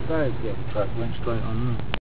5, yeah. So it went straight on there.